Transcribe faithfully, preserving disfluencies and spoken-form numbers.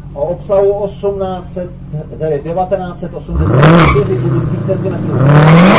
o obsahu osmnáct set, tedy devatenáct set osmdesát čtyři kubických centimetrů.